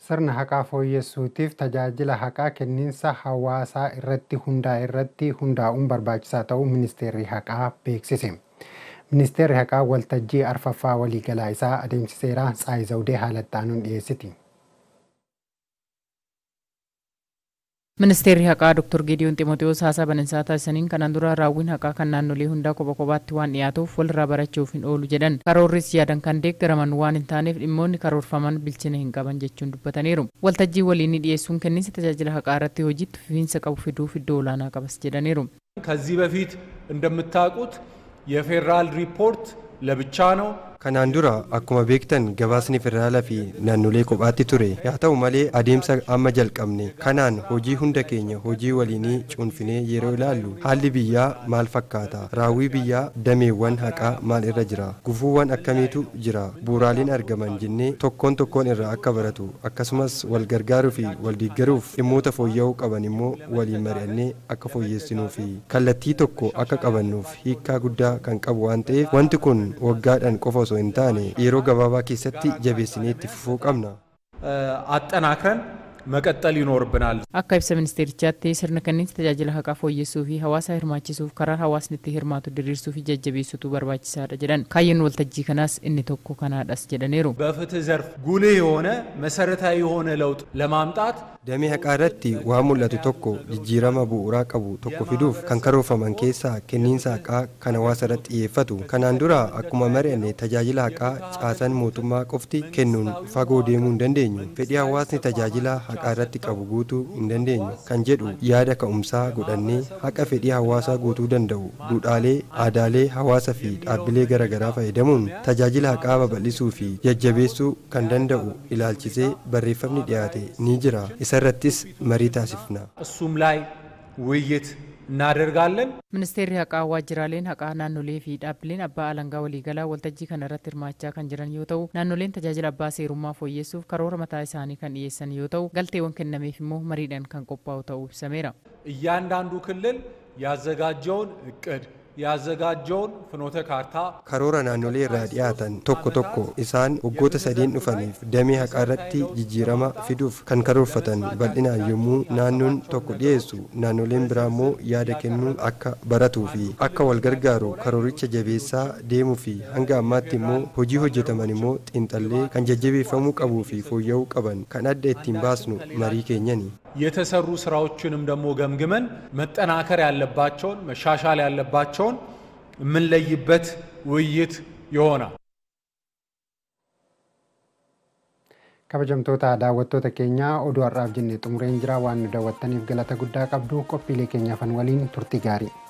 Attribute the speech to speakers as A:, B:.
A: Sirna haqaa fooyyessuutiif tajaajila haqaa kenniinsa hawaasaa irratti hundaa'uun barbaachisaa ta'uu ministeerri haqaa beeksise. Ministeerri haqaa waltajjii arfaffaa waliigalaa isaa adeemsiseera. Tsaayizawudee haalattaanuun dhiyeessiti.
B: Ministeerri haqaa Dr. Gideon Ximootiyoos haasaa banansaa taasisaniin kanaan dura raawwiin haqaa kan naannolee hundaa kophaa kophaatti waan dhiyaatuuf walirraa barachuuf hin oolu jedhan. Karoorris yaadan kan deeggaraman waan hin taaneef dhimmoonni karoorfaman bilchina hin qaban jechuun dubbataniiru. Waltajjii waliin dhiyeessuun kenniinsa tajaajila haqaa irratti hojiitti fufiinsa qabu fiduuf iddoo olaanaa qabas jedhaniiru.
C: ከዚህ በፊት እንደምታውቁት የፌደራል ሪፖርት ለብቻ ነው።
D: Kanaan dura akkuma beektan gabaasni federaalaa fi naannolee kophaatti ture. Haa ta'u malee adeemsa amma jalqabne kanaan hojii hunda keenya hojii waliinii cuunfinee yeroo ilaallu haalli biyyaa maal fakkaata? Raawwii biyyaa dameewwan haqaa maal irra jira? Gufuuwwan akkamiitu jira? Bu'uuraaleen argaman jennee tokkoon irraa akka baratu akkasumas wal gargaaruu fi wal deeggaruuf dhimmoota fooyya'uu qaban immoo waliin mari'annee akka fooyyessinuu fi kallattii tokko akka qabannuuf hiikkaa guddaa kan qabu waan ta'eef wanti kun waggaadhaan qofa osoo hin taane yeroo gabaabaa keessatti jabeessinee itti fufuu qabna.
C: አጠናክረን መቀጠል ይኖርብናል።
B: Akka ibsa ministeerichaatti sirna kenniinsa tajaajila haqaa fooyyessuu fi hawaasa hirmaachisuuf karaa hawaasni itti hirmaatu diriirsuu fi jajjabeessutu barbaachisaadha jedhan. Kaayyoon waltajjii kanaas inni tokko kanaadhas jedhaniiru.
C: በፍትህ ዘርፍ ጉልህ የሆነ መሰረታዊ የሆነ ለውጥ ለማምጣት
D: Damee haqaa irratti waan mul'atu tokko jijjiirama bu'uuraa qabu tokko fiduuf kan karoorfaman keessaa kenniinsa haqaa kan hawaasa irratti xiyyeeffatu. Kanaan dura akkuma mari'anne tajaajila haqaa caasaan mootummaa qofti kennuun fagoo deemuu hin dandeenyu. Fedhii hawaasni tajaajila haqaa irratti qabu guutuu hin dandeenyu kan jedhu yaada ka'umsaa godhannee haqa fedhii hawaasaa guutuu danda'u duudhaalee aadaalee hawaasa fi dhaabbilee garaagaraa fayyadamuun tajaajila haqaa babal'isuu fi jajjabeessuu kan danda'u ilaalchisee barreeffamni dhiyaate ni jira. Isarrattis marii taasifna.
C: እሱም ላይ ውይይት እናደርጋለን።
B: Ministeerri haqaa waajjiraaleen haqaa naannolee fi dhaabbileen abbaa alangaa waliigalaa waltajjii kana irratti hirmaachaa kan jiran yoo ta'u, naannoleen tajaajila abbaa seerummaa fooyyessuuf karoora mataa isaanii kan dhiyeessan yoo ta'u, galteewwan kennameef immoo mariidhaan kan qophaa'u ta'uu ibsameera.
C: እያንዳንዱ ክልል ያዘጋጀውን እቅድ ያዘጋጀውን ፍኖተ ካርታ
D: Karoora naannolee irraa dhiyaatan tokko isaan waggoota sadeen dhufaniif damee haqaa irratti jijjiirama fiduuf kan karoorfatan bal'inaan yommuu naannoon tokko dhiyeessu naannoleen biraa immoo yaada kennuu akka baratuu fi akka wal gargaaru karooricha jabeessaa deemuu fi hanga ammaatti immoo hojii hojjetaman immoo xiinxallee kan jajjabeeffamuu qabuu fi fooyya'uu qaban kan adda ittiin baasnu marii keenyani.
C: የተሰሩ ስራዎችንም ደግሞ ገምግመን መጠናከር ያለባቸውን መሻሻል ያለባቸውን የምንለይበት ውይይት ይሆናል።
A: Kabajamtoota daawwattoota keenyaa oduu har'aaf jennee xumureen jira. Waan nu daawwattaniif galata guddaa qabdu. Qophiilee keenyaafan waliin turtii gaarii.